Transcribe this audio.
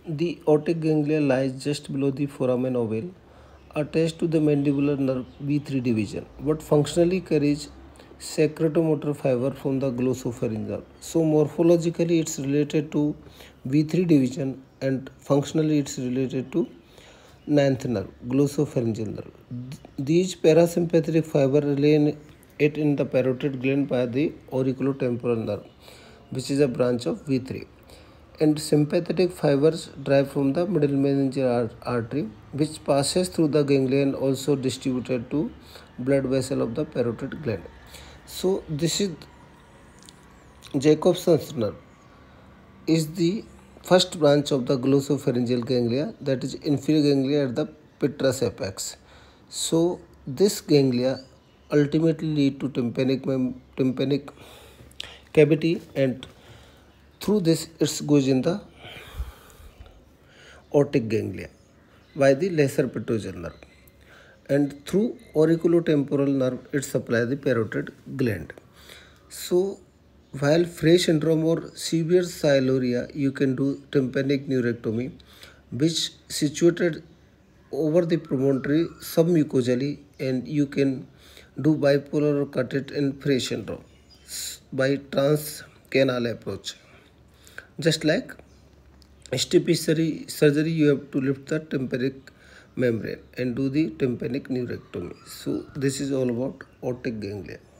The otic ganglia lies just below the foramen ovale, attached to the mandibular nerve V3 division, but functionally carries secretomotor fiber from the glossopharyngeal. So morphologically it's related to V3 division and functionally it's related to ninth nerve, glossopharyngeal nerve. These parasympathetic fiber relay it in the parotid gland by the auriculotemporal nerve, which is a branch of V3, and sympathetic fibers drive from the middle meningeal artery, which passes through the ganglia and also distributed to blood vessel of the parotid gland. So this is Jacobson's nerve is the first branch of the glossopharyngeal ganglia, that is inferior ganglia at the petrous apex. So this ganglia ultimately lead to tympanic cavity, and through this it goes in the otic ganglia by the lesser petrosal nerve, and through auriculotemporal nerve it supplies the parotid gland. So while Frey syndrome or severe sialorrhea, you can do tympanic neurectomy, which situated over the promontory submucosally, and you can do bipolar or cut it in Frey syndrome by transcanal approach. Just like STP surgery, you have to lift the tympanic membrane and do the tympanic neurectomy. So this is all about otic ganglia.